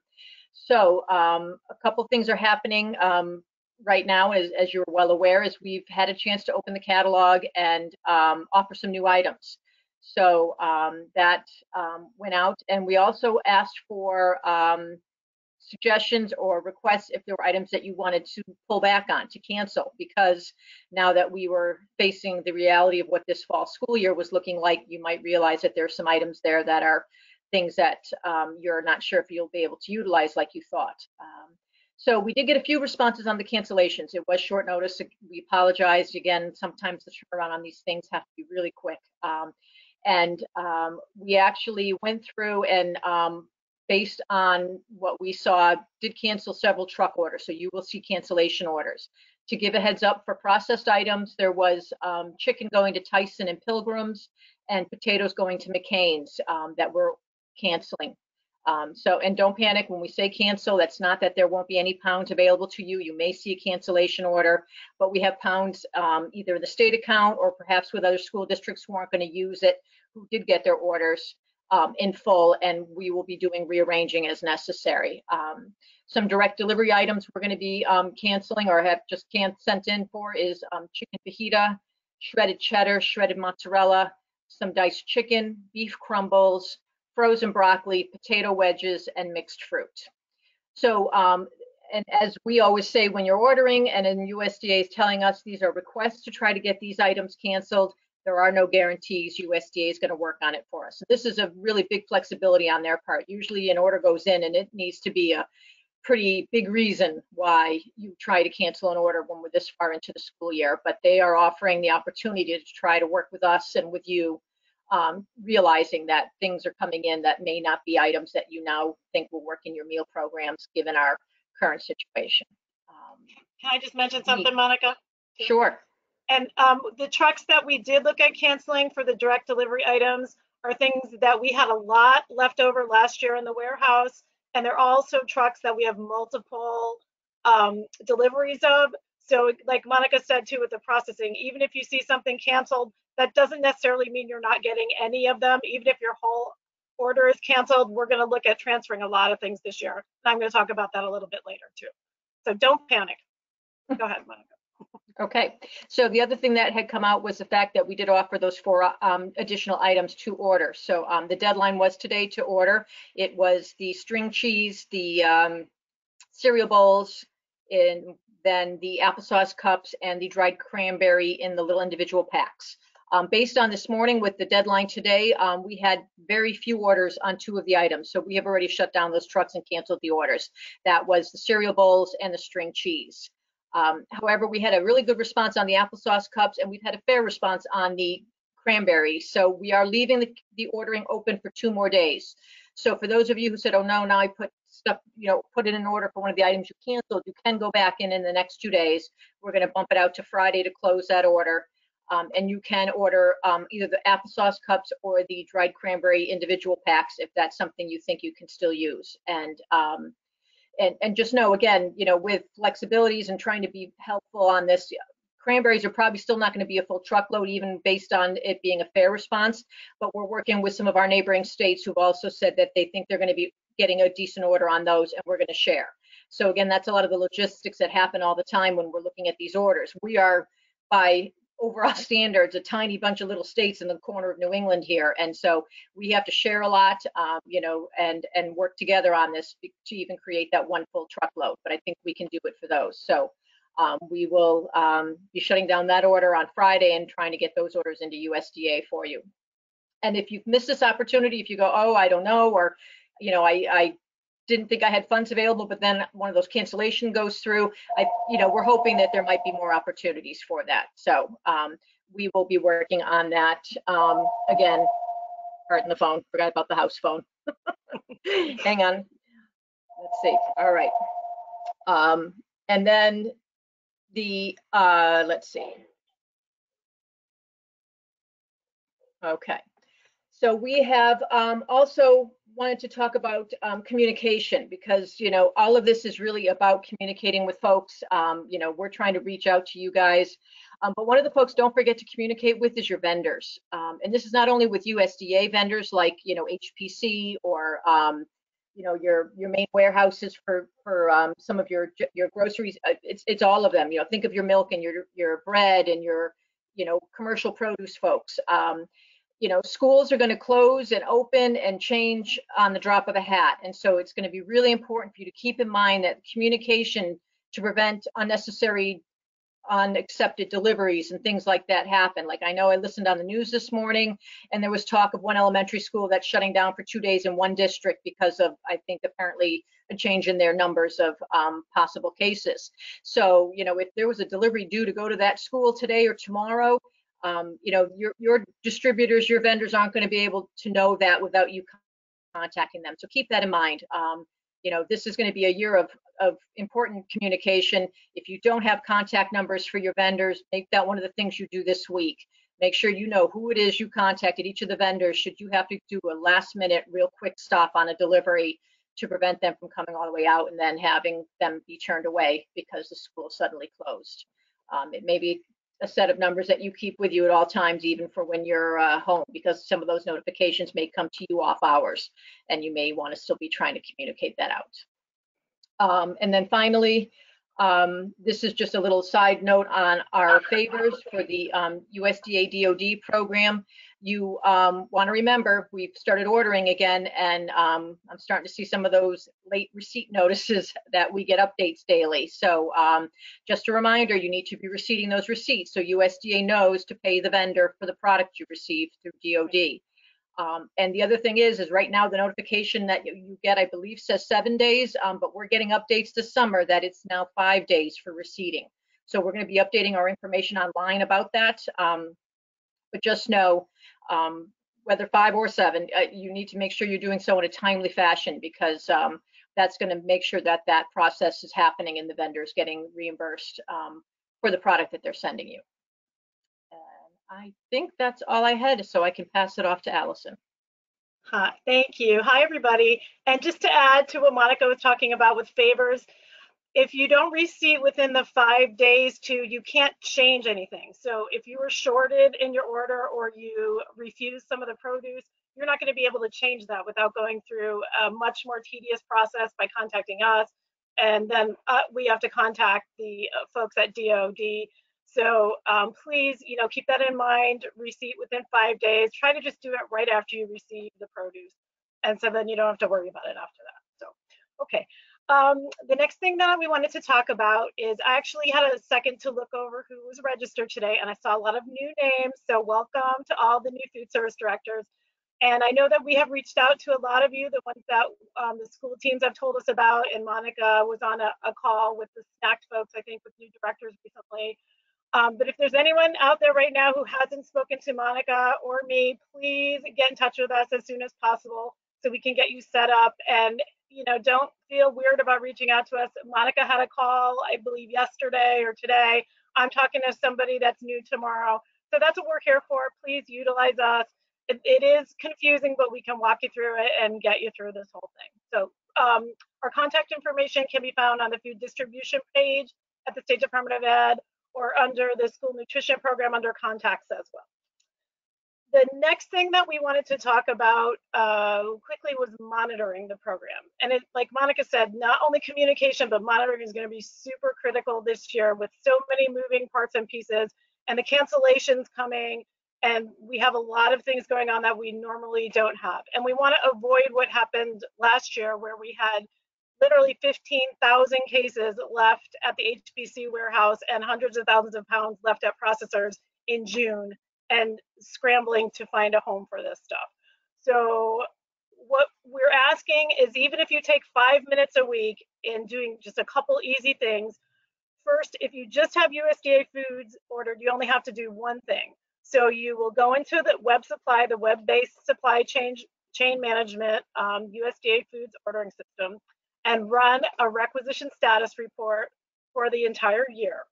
So a couple things are happening right now, as you're well aware, is we've had a chance to open the catalog and offer some new items. So that went out, and we also asked for suggestions or requests if there were items that you wanted to pull back on, to cancel, because now that we were facing the reality of what this fall school year was looking like, you might realize that there's some items there that are things that you're not sure if you'll be able to utilize like you thought. So we did get a few responses on the cancellations. It was short notice. We apologize. Again, sometimes the turnaround on these things have to be really quick. And we actually went through and based on what we saw, did cancel several truck orders. So you will see cancellation orders. To give a heads up for processed items, there was chicken going to Tyson and Pilgrims and potatoes going to McCain's that were canceling. And don't panic when we say cancel, that's not that there won't be any pounds available to you. You may see a cancellation order, but we have pounds either in the state account or perhaps with other school districts who aren't going to use it, who did get their orders in full, and we will be doing rearranging as necessary. Some direct delivery items we're going to be canceling or have just sent in for is chicken fajita, shredded cheddar, shredded mozzarella, some diced chicken, beef crumbles, frozen broccoli, potato wedges, and mixed fruit. So, and as we always say when you're ordering, and in USDA is telling us these are requests to try to get these items canceled, there are no guarantees. USDA is going to work on it for us. So this is a really big flexibility on their part. Usually an order goes in and it needs to be a pretty big reason why you try to cancel an order when we're this far into the school year, but they are offering the opportunity to try to work with us and with you, realizing that things are coming in that may not be items that you now think will work in your meal programs given our current situation. Can I just mention something, Monica? Sure. And the trucks that we did look at canceling for the direct delivery items are things that we had a lot left over last year in the warehouse. And they're also trucks that we have multiple deliveries of. So like Monica said too with the processing, even if you see something canceled, that doesn't necessarily mean you're not getting any of them. Even if your whole order is canceled, we're going to look at transferring a lot of things this year. And I'm going to talk about that a little bit later too. So don't panic. Go ahead, Monica. Okay, so the other thing that had come out was the fact that we did offer those 4 additional items to order. So the deadline was today to order. It was the string cheese, the cereal bowls, and then the applesauce cups and the dried cranberry in the little individual packs. Based on this morning with the deadline today, we had very few orders on 2 of the items. So we have already shut down those trucks and canceled the orders. That was the cereal bowls and the string cheese. However, we had a really good response on the applesauce cups, and we've had a fair response on the cranberries. So we are leaving the ordering open for 2 more days. So for those of you who said, oh no, now I put stuff, put in an order for one of the items you canceled, you can go back in the next 2 days. We're going to bump it out to Friday to close that order. And you can order either the applesauce cups or the dried cranberry individual packs if that's something you think you can still use. And just know, again, with flexibilities and trying to be helpful on this, cranberries are probably still not going to be a full truckload, even based on it being a fair response. But we're working with some of our neighboring states who've also said that they think they're going to be getting a decent order on those, and we're going to share. So again, that's a lot of the logistics that happen all the time when we're looking at these orders. We are, by overall standards, a tiny bunch of little states in the corner of New England here, and so we have to share a lot, and work together on this to even create that one full truckload. But I think we can do it for those. So we will be shutting down that order on Friday and trying to get those orders into USDA for you. And if you've missed this opportunity, if you go, oh, I don't know, or I didn't think I had funds available, but then one of those cancellation goes through, we're hoping that there might be more opportunities for that. So we will be working on that. Again, pardon the phone, forgot about the house phone. Hang on, let's see. All right. And then let's see. Okay. So we have also wanted to talk about communication, because all of this is really about communicating with folks. We're trying to reach out to you guys, but one of the folks don't forget to communicate with is your vendors, and this is not only with USDA vendors like HPC or your main warehouses for some of your groceries. It's all of them. Think of your milk and your bread and your commercial produce folks. Schools are going to close and open and change on the drop of a hat. And so it's going to be really important for you to keep in mind that communication to prevent unnecessary, unaccepted deliveries and things like that happen. Like, I know I listened on the news this morning, and there was talk of one elementary school that's shutting down for 2 days in one district because of, I think, apparently a change in their numbers of possible cases. So, if there was a delivery due to go to that school today or tomorrow, your distributors, your vendors aren't going to be able to know that without you contacting them. So keep that in mind. This is going to be a year of important communication. If you don't have contact numbers for your vendors, make that one of the things you do this week. Make sure you know who it is you contacted each of the vendors should you have to do a last minute, real quick stop on a delivery to prevent them from coming all the way out and then having them be turned away because the school suddenly closed. It may be a set of numbers that you keep with you at all times, even for when you're home, because some of those notifications may come to you off hours, and you may want to still be trying to communicate that out. And then finally, this is just a little side note on our favors for the USDA DoD program. You want to remember, we've started ordering again, and I'm starting to see some of those late receipt notices that we get updates daily. So just a reminder, you need to be receiving those receipts so USDA knows to pay the vendor for the product you received through DoD. And the other thing is right now the notification that you get, I believe, says 7 days, but we're getting updates this summer that it's now 5 days for receipting. So we're going to be updating our information online about that. But just know, whether 5 or 7, you need to make sure you're doing so in a timely fashion, because that's going to make sure that that process is happening and the vendor's getting reimbursed for the product that they're sending you. I think that's all I had, so I can pass it off to Allison. Hi, thank you. Hi, everybody. And just to add to what Monica was talking about with favors, if you don't receive within the 5 days you can't change anything. So if you were shorted in your order or you refuse some of the produce, you're not going to be able to change that without going through a much more tedious process by contacting us. And then we have to contact the folks at DoD. So please, keep that in mind. Receipt within 5 days. Try to just do it right after you receive the produce. And so then you don't have to worry about it after that. So, okay. The next thing that we wanted to talk about is I actually had a second to look over who was registered today, and I saw a lot of new names. So welcome to all the new food service directors. And I know that we have reached out to a lot of you, the ones that the school teams have told us about, and Monica was on a call with the SNACT folks, I think, with new directors recently. But if there's anyone out there right now who hasn't spoken to Monica or me, please get in touch with us as soon as possible so we can get you set up. And, you know, don't feel weird about reaching out to us. Monica had a call, I believe, yesterday or today. I'm talking to somebody that's new tomorrow. So that's what we're here for. Please utilize us. It is confusing, but we can walk you through it and get you through this whole thing. So our contact information can be found on the food distribution page at the State Department of Ed, or under the school nutrition program under contacts as well. The next thing that we wanted to talk about quickly was monitoring the program. And it, like Monica said, not only communication, but monitoring is going to be super critical this year with so many moving parts and pieces and the cancellations coming. And we have a lot of things going on that we normally don't have. And we want to avoid what happened last year where we had literally 15,000 cases left at the HPC warehouse and hundreds of thousands of pounds left at processors in June, and scrambling to find a home for this stuff. So what we're asking is, even if you take 5 minutes a week in doing just a couple easy things, first, if you just have USDA foods ordered, you only have to do one thing. So you will go into the web supply, the web-based supply chain management, USDA foods ordering system, and run a requisition status report for the entire year.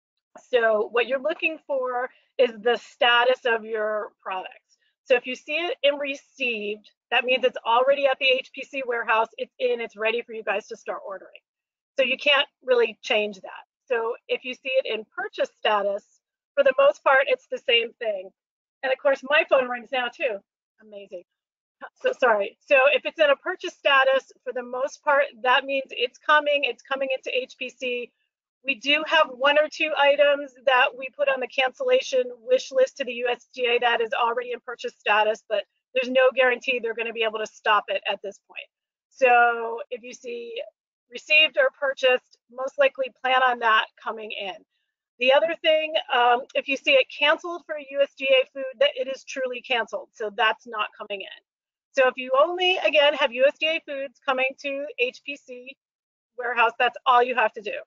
So what you're looking for is the status of your products. So if you see it in received, that means it's already at the HPC warehouse, it's in, it's ready for you guys to start ordering. So you can't really change that. So if you see it in purchase status, for the most part, it's the same thing. And of course, my phone rings now too. Amazing. So sorry. So if it's in a purchase status, for the most part, that means it's coming into HPC. We do have one or two items that we put on the cancellation wish list to the USDA that is already in purchase status, but there's no guarantee they're going to be able to stop it at this point. So if you see received or purchased, most likely plan on that coming in. The other thing, if you see it canceled for USDA food, that it is truly canceled. So that's not coming in. So if you only, again, have USDA foods coming to HPC warehouse, that's all you have to do.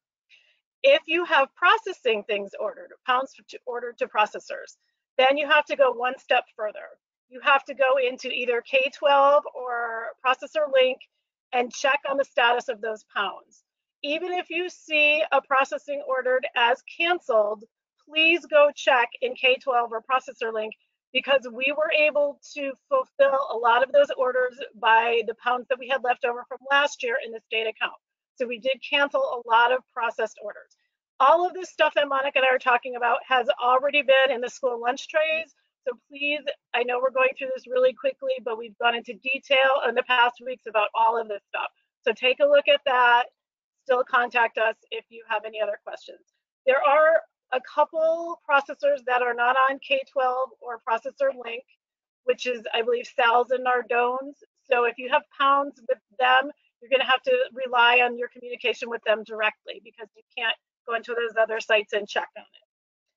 If you have processing things ordered, pounds ordered to processors, then you have to go one step further. You have to go into either K-12 or processor link and check on the status of those pounds. Even if you see a processing ordered as canceled, please go check in K-12 or processor link, because we were able to fulfill a lot of those orders by the pounds that we had left over from last year in the state account. So we did cancel a lot of processed orders. All of this stuff that Monica and I are talking about has already been in the school lunch trays. So please, I know we're going through this really quickly, but we've gone into detail in the past weeks about all of this stuff. So take a look at that. Still contact us if you have any other questions. There are a couple processors that are not on K-12 or processor link, which is, I believe, Sal's and Nardone's. So if you have pounds with them, you're going to have to rely on your communication with them directly, because you can't go into those other sites and check on it.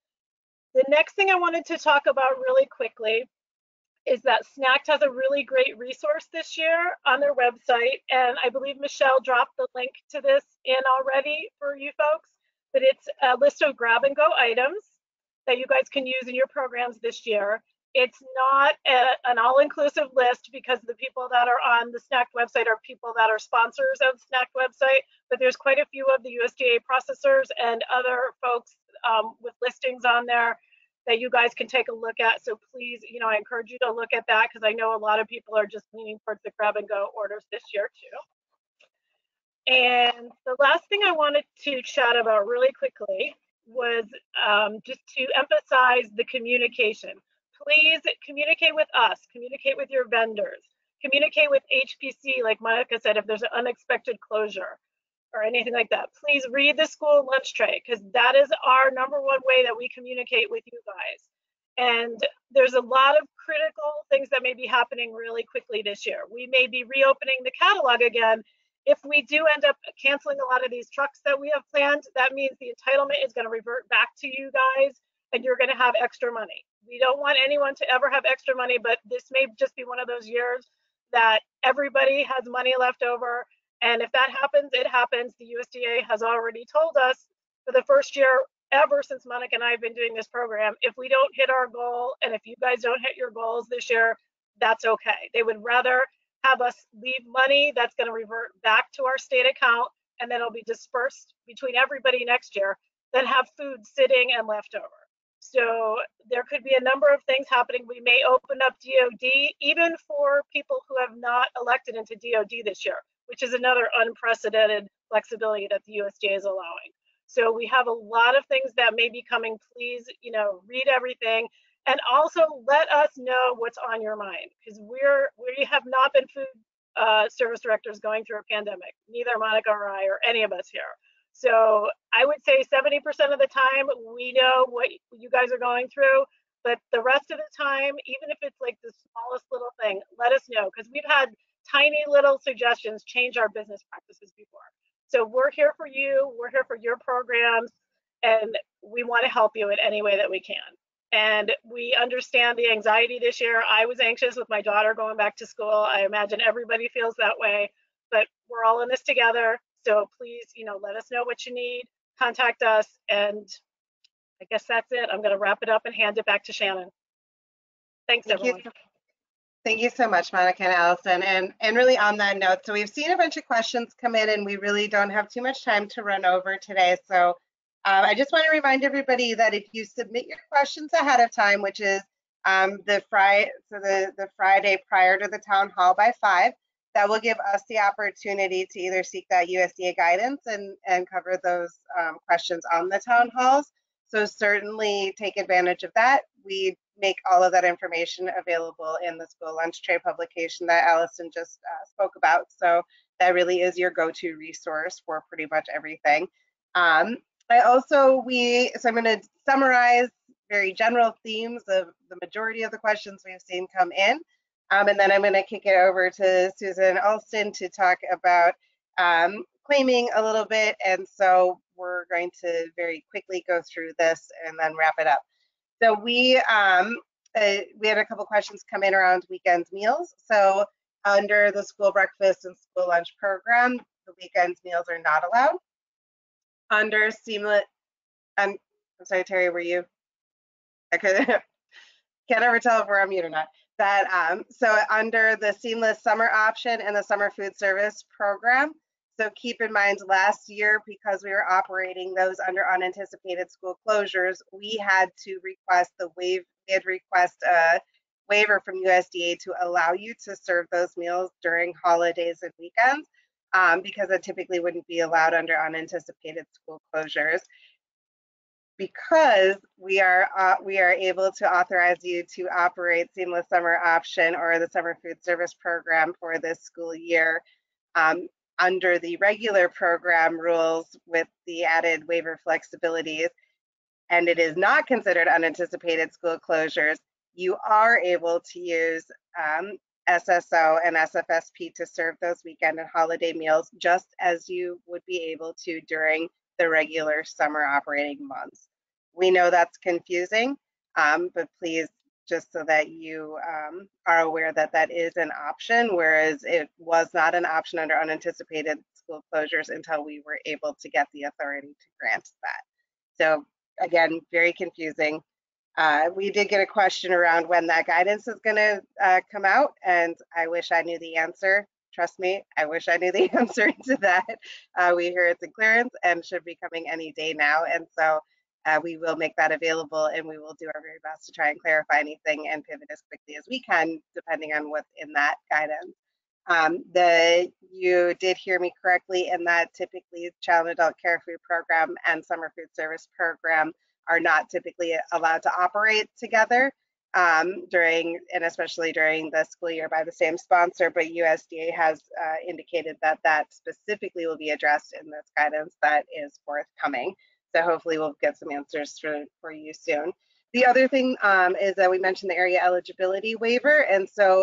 The next thing I wanted to talk about really quickly is that SNACT has a really great resource this year on their website. And I believe Michelle dropped the link to this in already for you folks, but it's a list of grab and go items that you guys can use in your programs this year. It's not an all-inclusive list, because the people that are on the SNACT website are people that are sponsors of the SNACT website, but there's quite a few of the USDA processors and other folks with listings on there that you guys can take a look at. So please, you know, I encourage you to look at that, because I know a lot of people are just leaning towards the grab and go orders this year too. And the last thing I wanted to chat about really quickly was just to emphasize the communication. Please communicate with us, communicate with your vendors, communicate with HPC, like Monica said, if there's an unexpected closure or anything like that. Please read the school lunch tray, because that is our #1 way that we communicate with you guys. And there's a lot of critical things that may be happening really quickly this year. We may be reopening the catalog again, If we do end up canceling a lot of these trucks that we have planned, that means the entitlement is going to revert back to you guys and you're going to have extra money. We don't want anyone to ever have extra money, but this may just be one of those years that everybody has money left over. And if that happens, it happens. The USDA has already told us for the first year ever since Monica and I have been doing this program, if we don't hit our goal and if you guys don't hit your goals this year, that's okay. They would rather have us leave money that's going to revert back to our state account and then it'll be dispersed between everybody next year than have food sitting and left over. So there could be a number of things happening. We may open up DOD even for people who have not elected into DOD this year, which is another unprecedented flexibility that the USDA is allowing. So we have a lot of things that may be coming. Please, read everything. And also let us know what's on your mind, because we have not been food service directors going through a pandemic, neither Monica or I or any of us here. So I would say 70% of the time we know what you guys are going through, but the rest of the time, even if it's like the smallest little thing, let us know, because we've had tiny little suggestions change our business practices before. So we're here for you, we're here for your programs, and we want to help you in any way that we can. And we understand the anxiety this year. I was anxious with my daughter going back to school. I imagine everybody feels that way, but we're all in this together. So please, let us know what you need, contact us. And I guess that's it. I'm going to wrap it up and hand it back to Shannon. Thanks, everyone. Thank you so much, Monica and Allison. And really on that note, so we've seen a bunch of questions come in and we really don't have too much time to run over today. So I just want to remind everybody that if you submit your questions ahead of time, which is the Friday prior to the town hall by 5, that will give us the opportunity to either seek that USDA guidance and cover those questions on the town halls. So certainly take advantage of that. We make all of that information available in the school lunch tray publication that Allison just spoke about. So that really is your go-to resource for pretty much everything. I'm going to summarize very general themes of the majority of the questions we've seen come in. And then I'm going to kick it over to Susan Alston to talk about claiming a little bit. And so we're going to very quickly go through this and then wrap it up. So we had a couple questions come in around weekend meals. So under the school breakfast and school lunch program, the weekend meals are not allowed. Under seamless, I'm sorry, Terry, were you? I can't ever tell if we're on mute or not. So under the seamless summer option and the summer food service program, so keep in mind last year, because we were operating those under unanticipated school closures, we had to request a waiver from USDA to allow you to serve those meals during holidays and weekends, because it typically wouldn't be allowed under unanticipated school closures. Because we are able to authorize you to operate seamless summer option or the summer food service program for this school year under the regular program rules with the added waiver flexibilities, and it is not considered unanticipated school closures, you are able to use SSO and SFSP to serve those weekend and holiday meals just as you would be able to during the regular summer operating months. We know that's confusing, but please, just so that you are aware that that is an option, whereas it was not an option under unanticipated school closures until we were able to get the authority to grant that. So again, very confusing. We did get a question around when that guidance is going to come out, and I wish I knew the answer. Trust me, I wish I knew the answer to that. We hear it's in clearance and should be coming any day now, and so we will make that available, and we will do our very best to try and clarify anything and pivot as quickly as we can, depending on what's in that guidance. You did hear me correctly in that typically child and adult care food program and summer food service program are not typically allowed to operate together and especially during the school year by the same sponsor, but USDA has indicated that that specifically will be addressed in this guidance that is forthcoming. So hopefully we'll get some answers for you soon. The other thing is that we mentioned the area eligibility waiver, and so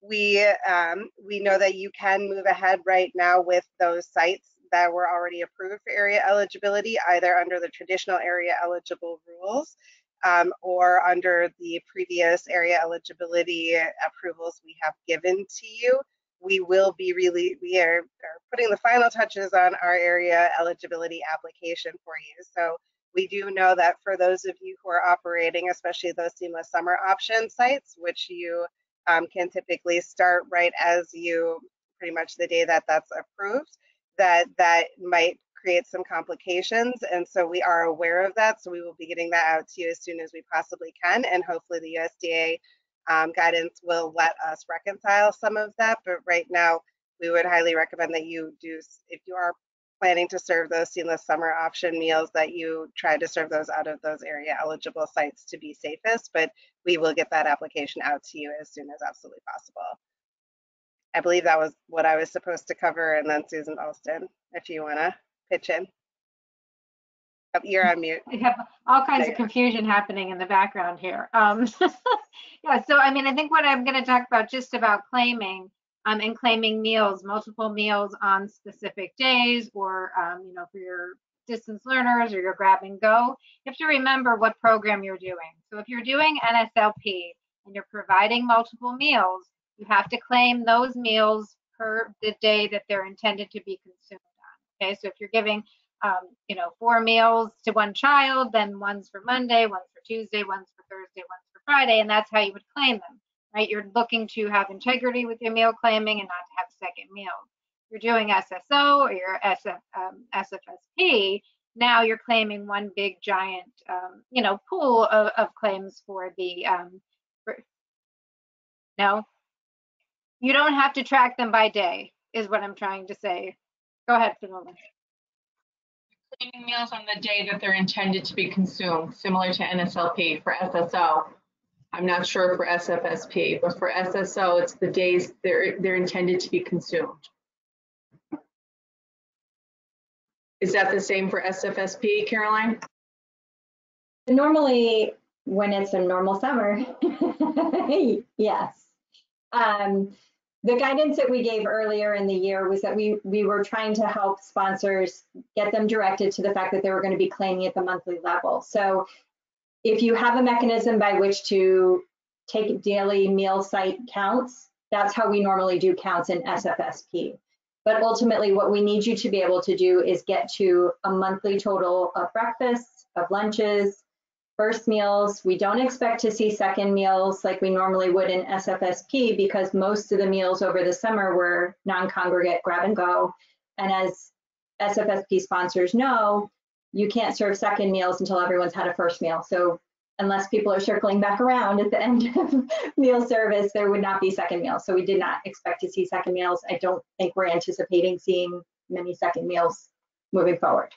we know that you can move ahead right now with those sites that were already approved for area eligibility, either under the traditional area eligible rules or under the previous area eligibility approvals we have given to you. We are putting the final touches on our area eligibility application for you. So we do know that for those of you who are operating, especially those seamless summer option sites, which you can typically start right as you, pretty much the day that that's approved, that might create some complications. And so we are aware of that. So we will be getting that out to you as soon as we possibly can. And hopefully the USDA guidance will let us reconcile some of that. But right now, we would highly recommend that you do, if you are planning to serve those seamless summer option meals, that you try to serve those out of those area eligible sites to be safest. But we will get that application out to you as soon as absolutely possible. I believe that was what I was supposed to cover. And then Susan Alston, if you want to pitch in. Oh, you're on mute. We have all kinds of confusion happening in the background here. Yeah, so I mean, I think what I'm going to talk about just about claiming and claiming meals, multiple meals on specific days, or you know, for your distance learners or your grab and go, you have to remember what program you're doing. So if you're doing NSLP and you're providing multiple meals, you have to claim those meals per the day that they're intended to be consumed on. Okay, so if you're giving you know, 4 meals to one child, then one's for Monday, one's for Tuesday, one's for Thursday, one's for Friday, and that's how you would claim them, right? You're looking to have integrity with your meal claiming and not to have second meals. You're doing SSO or your SFSP, now you're claiming one big giant, you know, pool of claims for the, no, you don't have to track them by day, is what I'm trying to say. Go ahead, Fionnuala. Claiming meals on the day that they're intended to be consumed, similar to NSLP for SSO. I'm not sure for SFSP, but for SSO, it's the days they're intended to be consumed. Is that the same for SFSP, Caroline? Normally, when it's a normal summer, yes. The guidance that we gave earlier in the year was that we were trying to help sponsors get them directed to the fact that they were going to be claiming at the monthly level. So if you have a mechanism by which to take daily meal site counts, that's how we normally do counts in SFSP. But ultimately, what we need you to be able to do is get to a monthly total of breakfasts, of lunches, first meals. We don't expect to see second meals like we normally would in SFSP because most of the meals over the summer were non-congregate grab and go. And as SFSP sponsors know, you can't serve second meals until everyone's had a first meal. So unless people are circling back around at the end of meal service, there would not be second meals. So we did not expect to see second meals. I don't think we're anticipating seeing many second meals moving forward.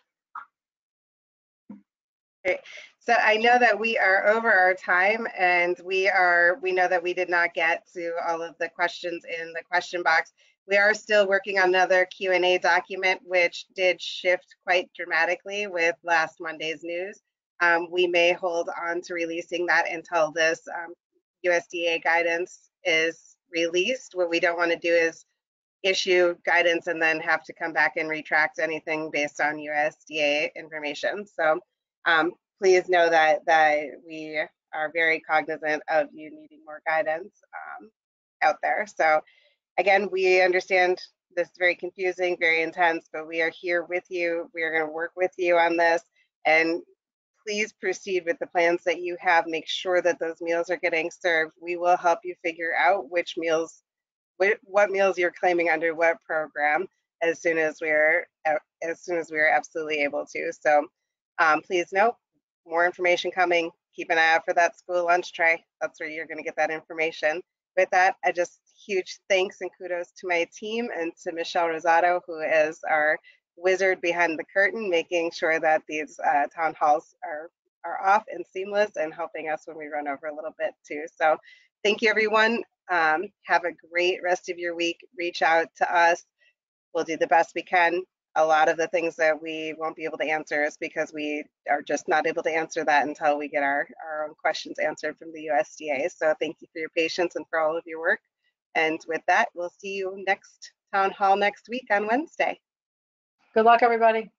Okay. So I know that we are over our time, and we know that we did not get to all of the questions in the question box. We are still working on another Q&A document, which did shift quite dramatically with last Monday's news. We may hold on to releasing that until this USDA guidance is released. What we don't want to do is issue guidance and then have to come back and retract anything based on USDA information. So please know that we are very cognizant of you needing more guidance out there. So again, we understand this is very confusing, very intense, but we are here with you. We are going to work with you on this, and please proceed with the plans that you have. Make sure that those meals are getting served. We will help you figure out which meals, what meals you're claiming under what program as soon as we're absolutely able to. So please note, more information coming. Keep an eye out for that school lunch tray. That's where you're going to get that information. With that, I just huge thanks and kudos to my team and to Michelle Rosato, who is our wizard behind the curtain, making sure that these town halls are off and seamless and helping us when we run over a little bit too. So thank you, everyone. Have a great rest of your week. Reach out to us. We'll do the best we can. A lot of the things that we won't be able to answer is because we are just not able to answer that until we get our own questions answered from the USDA. So thank you for your patience and for all of your work. And with that, we'll see you next town hall next week on Wednesday. Good luck, everybody.